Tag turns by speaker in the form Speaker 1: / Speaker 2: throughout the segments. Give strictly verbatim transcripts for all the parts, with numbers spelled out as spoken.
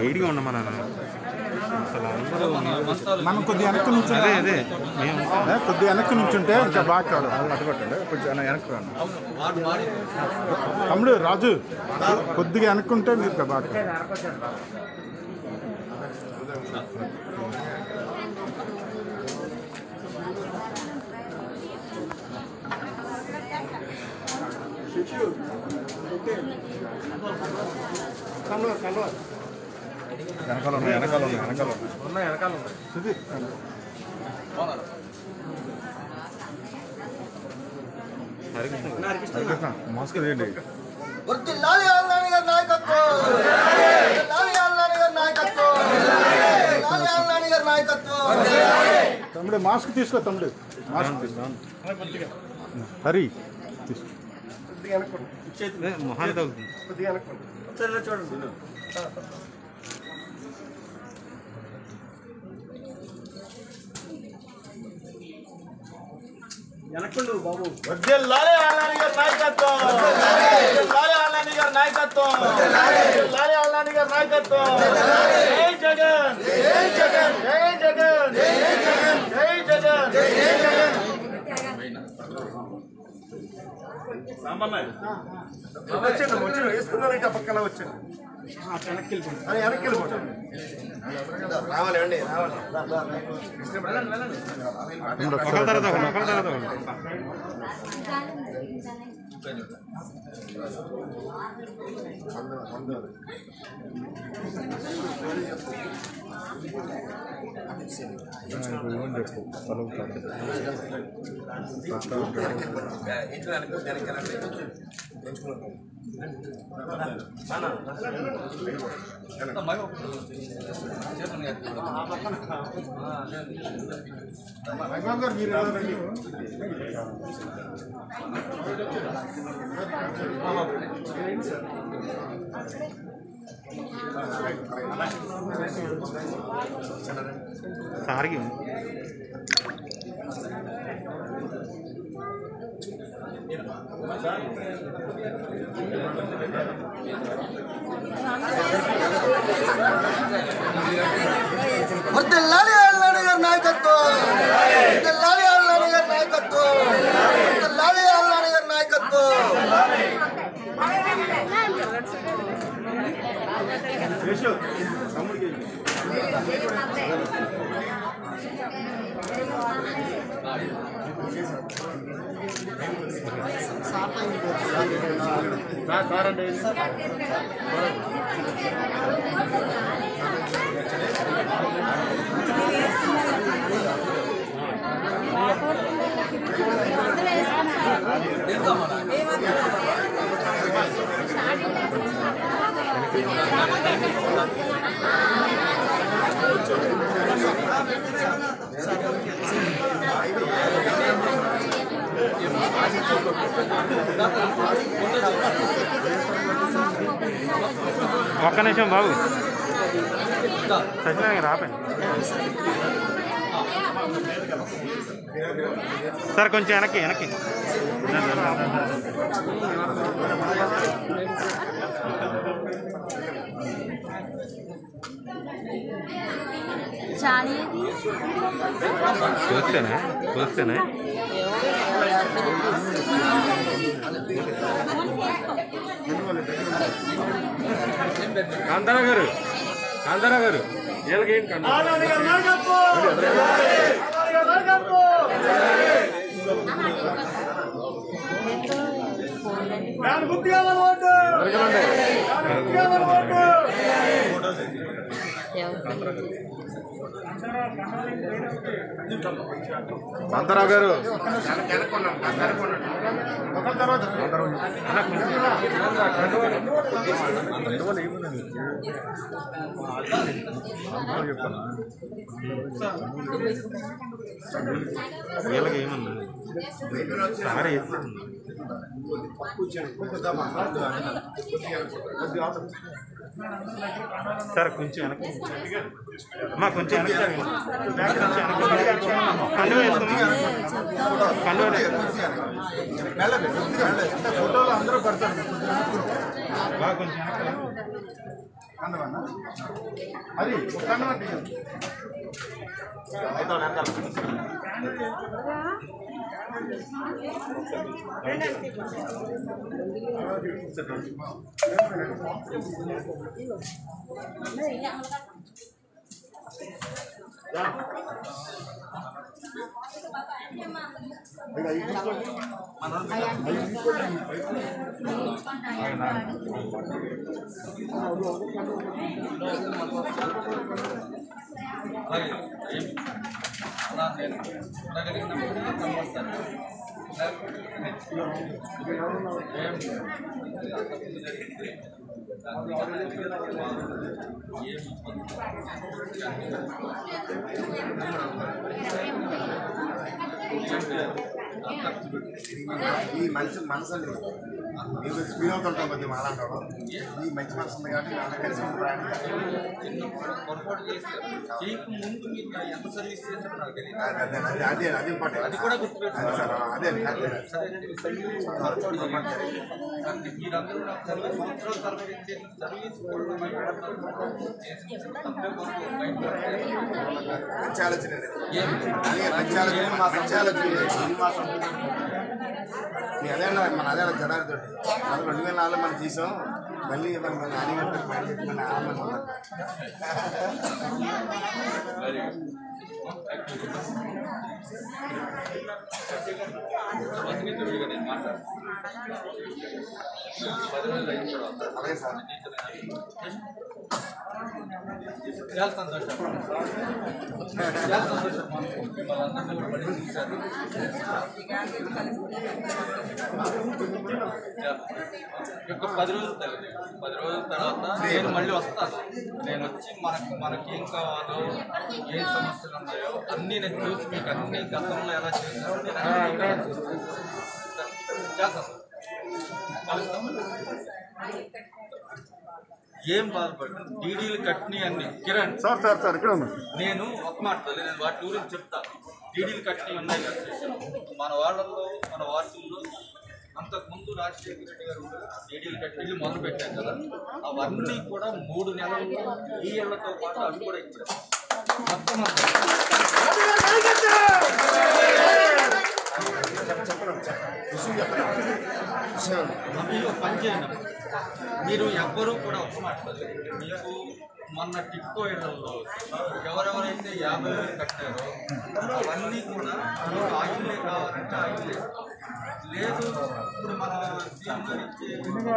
Speaker 1: సైడ్గా ఉండమన్నా అసలు అందరూ
Speaker 2: మనం కొద్దిగా వెనక్కి నుంచి
Speaker 1: అదే అదే మేము
Speaker 2: కొద్దిగా వెనక్కి నుంచి ఉంటే ఇంకా బాగా కాదు అడ్డుపట్టండి కొంచెం వెనక్కి రాను తమ్ముడు రాజు కొద్దిగా వెనక్కుంటే మీరు బాగా వెనకాల ఉన్నాయి వెనకాల ఉన్నాయి వెనకాల ఉన్నాయి వెనకాల ఉన్నాయి మాస్క్ వేయండి తమ్ముడు మాస్క్ తీసుకో తమ్ముడు మాస్క్ తీసుకో హరి తీసుకో
Speaker 1: మొహాన్ని తగ్గుతుంది
Speaker 2: చూడండి వెనక్కుండు బాబు వద్దేల్లాలే ఆల్లాని గారి నాయకత్వం వద్దేల్లాలే ఆల్లాని గారి నాయకత్వం వద్దేల్లాలే ఆల్లాని గారి నాయకత్వం జై జగన్ జై జగన్ జై జగన్ జై జగన్ జై జగన్ జై జగన్ సాంబన్నయ్య వచ్చేయండి వచ్చేయండి వేసుకున్నారు ఇక పక్కన వచ్చేయండి వెనక్కి వెళ్ళిపోండి అది వెనక్కి వెళ్ళిపోండి రావాలి అండి రావాలి
Speaker 1: ఒకరి తర్వాత ఒకరు ఒకరి తర్వాత ఒకరు సారికి
Speaker 3: వద్దేల్లాలే ఆల్లాని గారి నాయకత్వం వద్దేల్లాలే ఆల్లాని గారి నాయకత్వం వద్దేల్లాలే ఆల్లాని గారి నాయకత్వం
Speaker 1: ఒక్క నిమిషం బాబు సత్యనారాయణ రాపండి సార్ కొంచెం వెనక్కి వెనక్కి చూస్తేనే చూస్తేనే కాంతారా గారు కాంతారా గారు వీళ్ళకి ఏం కాంతారావు గారు వీళ్ళకి ఏమన్నా సారే సార్ కొంచెం వెనక్కి అమ్మా కొంచెం వెనక్కి కండు వేసుకున్నా కండు ఫోటోలు అందరూ పడతారు బాగా కొంచెం వెనక్కి
Speaker 2: కందమన్నా అది కందమా ఈ మంచి మనసు అండి మీరు స్పీడ్ అవుతుంటాం కొద్దిగా మాట్లాడడం ఈ మంచి మనసు ఉంది కాబట్టి వాళ్ళ కలిసి అదే అదే అది ఇంపార్టెంట్ అది కూడా సార్ అదే అదే మంచి ఆలోచన మంచి ఆలోచన మంచి ఆలోచన అదే మన అదే జనాలతో మనం రెండు వేల నాలుగులో మనం తీసాం మళ్ళీ మనం మన అనిగంటే మన ఆనందం అలాగే సార్
Speaker 4: చాలా సంతోషం చాలా సంతోషం ఒక పది రోజుల తర్వాత పది రోజుల తర్వాత నేను మళ్ళీ వస్తాను. నేను వచ్చి మనకు మనకి ఏం కావాలో ఏం సమస్యలు ఉన్నాయో అన్నీ నేను చూసి మీకు అన్ని గతంలో ఎలా చేశానో నేను చేస్తాను. ఏం బాధపడ్డాను డీడీలు కట్టినవి అన్ని కిరణ్
Speaker 2: సార్ సార్ సార్ ఇక్కడ
Speaker 4: నేను ఒక మాట నేను వాటి గురించి చెప్తాను. డీడీలు కట్టినవి ఉన్నాయి కదా మన వాళ్ళల్లో మన వార్డుల్లో అంతకుముందు రాజశేఖర రెడ్డి గారు డీడీలు కట్టినవి మొదలు పెట్టాం కదా అవన్నీ కూడా మూడు నెలల్లో ఈ ఏళ్లతో పాటు అవి కూడా ఇచ్చారు. మొత్తం అవి పని చేయండి. మీరు ఎవ్వరూ కూడా ఒక మాట్లాడలేదు. మీకు మొన్న టిక్కో ఇళ్లలో ఎవరెవరైతే యాభై వేలు కట్టారో అవన్నీ కూడా మీకు ఆయిల్లే కావాలంటే ఆయిల్లే లేదు. ఇప్పుడు మన సీఎం గారు ఇచ్చే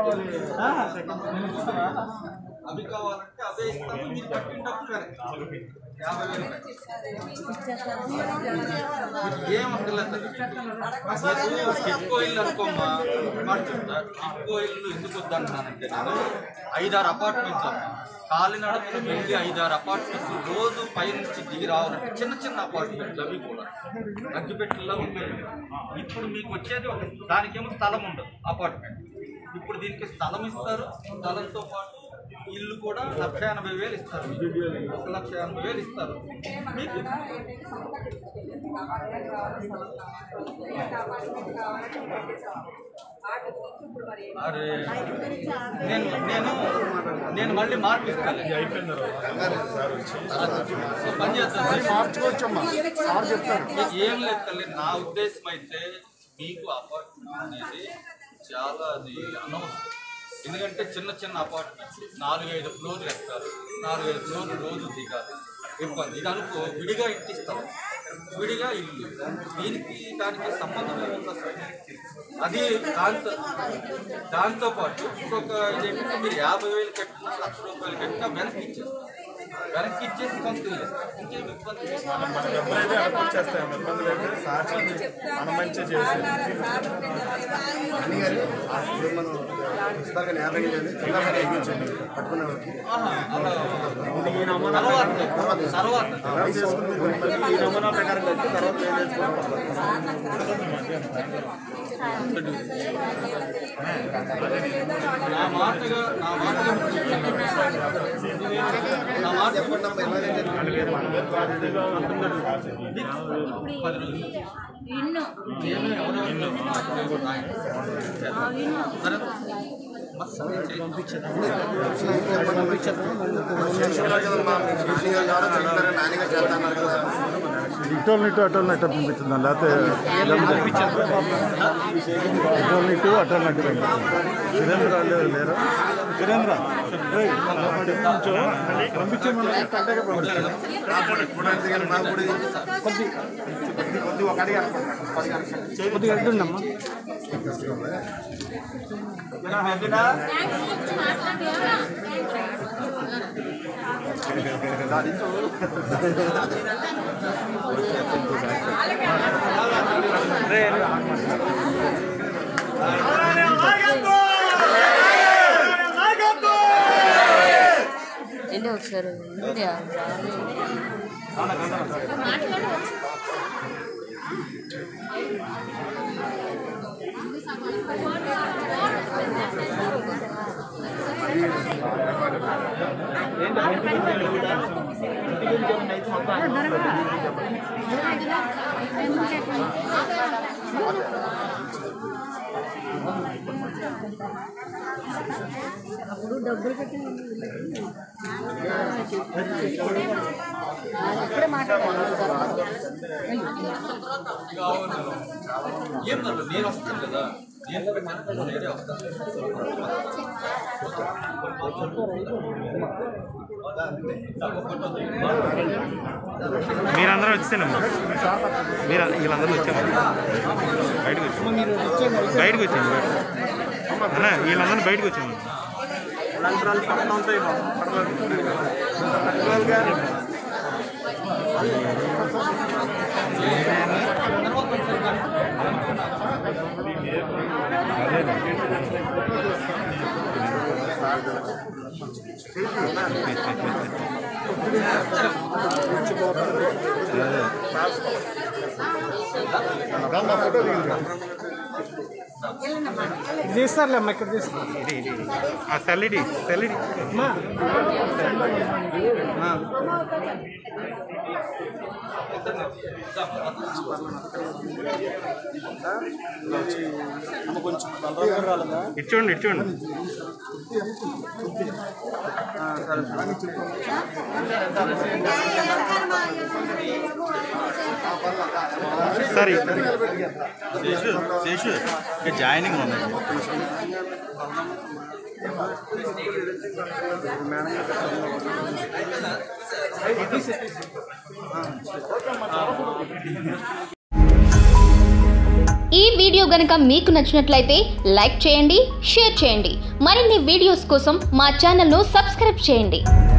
Speaker 4: అవి కావాలంటే అవే ఇస్తాము. మీరు కట్టిన డబ్బు యాభై వేలు ఏమక్కర్లేదు. టిక్కో ఇల్లు అనుకోమ్మా మాట చెప్తా. టిక్కో ఇల్లు ఎందుకు వద్దంటున్నానంటే నేను ఐదారు అపార్ట్మెంట్స్ కాలినడకలు వెళ్ళి ఐదారు అపార్ట్మెంట్స్ రోజు పై నుంచి దిగి రావాలంటే చిన్న చిన్న అపార్ట్మెంట్లు అవి కూడా అగ్గిపెట్టెల్లో ఉంటాయి. ఇప్పుడు మీకు వచ్చేది ఒక దానికేమో స్థలం ఉండదు అపార్ట్మెంట్. ఇప్పుడు దీనికి స్థలం ఇస్తారు. స్థలంతో పాటు ఇల్లు కూడా లక్ష ఎనభై వేలు ఇస్తారు. ఒక లక్ష ఎనభై వేలు ఇస్తారు మీకు. అరే నేను నేను నేను మళ్ళీ మార్పు ఇస్తాను. పని చేస్తాను. ఏం లేదు తల్లి, నా ఉద్దేశం అయితే మీకు అపార్ట్మెంట్ అనేది చాలా అది అనవసరం. ఎందుకంటే చిన్న చిన్న అపార్ట్మెంట్స్ నాలుగైదు ఫ్లోర్లు ఎక్కాలి, నాలుగైదు ఫ్లోర్లు రోజు దిగాలి, ఇబ్బంది. ఇది అనుకో విడిగా ఇంటిస్తాం, విడిగా ఇల్లు, దీనికి దానికి సంబంధం ఏముంది అసలు? అది దాంతో దాంతోపాటు ఇంకొక ఇదేంటంటే మీరు యాభై వేలు కట్టినా లక్ష రూపాయలు కట్టినా వెనక్కి ఇచ్చేస్తారు. వెనక్కి ఇచ్చేసి కొంత ఇంకేం ఇబ్బంది.
Speaker 2: మనం మన డబ్బులు అయితే వెనక్కి వచ్చేస్తాం. ఇబ్బందులు అయితే సాక్షి మనం మంచిగా చేస్తాం. మనం పుస్తకాన్ని యాభై చిన్నపని ఎక్కించండి పట్టుకునే వాళ్ళకి
Speaker 4: తర్వాత
Speaker 2: ఈ నమూనా ప్రకారం కట్టి తర్వాత ఏం చేసుకోవాలి.
Speaker 4: నా మాటగా నా మాటగా నా మాట చెప్పండి. పది రోజులు నేను ఎవరో సరే
Speaker 1: ఇటోల్ ఇటు అటోల్ నట్టు పంపిస్తుందా లేకపోతే ఇటోల్ ఇటు అటోల్ నట్టు వీరేంద్ర లేరా వీరేంద్ర పంపించేమన్నా కొద్దిగా ఎడ్డుండమ్మా
Speaker 5: ఏంటి ఒకసారి అప్పుడు డబ్బులు పెట్టి ఇప్పుడే మాట్లాడాలి
Speaker 4: ఏం కాదు నేను వస్తాను కదా నేనే వస్తాను
Speaker 1: మీరందరూ వచ్చేసానమ్మా మీరు వీళ్ళందరూ వచ్చాము బయటకు వచ్చాము బయటకు వచ్చాము అన్నా వీళ్ళందరూ బయటకు వచ్చాము
Speaker 2: తీస్తారులే అమ్మా ఇక్కడ తీస్తారు
Speaker 1: సెల్లిడి సెల్లిడి ఇచ్చోండి ఇచ్చోండి సరే శేషు శేషు ఇక జాయినింగ్ ఉన్నాయి
Speaker 6: ఈ వీడియో గనుక మీకు నచ్చినట్లయితే లైక్ చేయండి, షేర్ చేయండి. మరిన్ని వీడియోస్ కోసం మా ఛానల్ను సబ్స్క్రైబ్ చేయండి.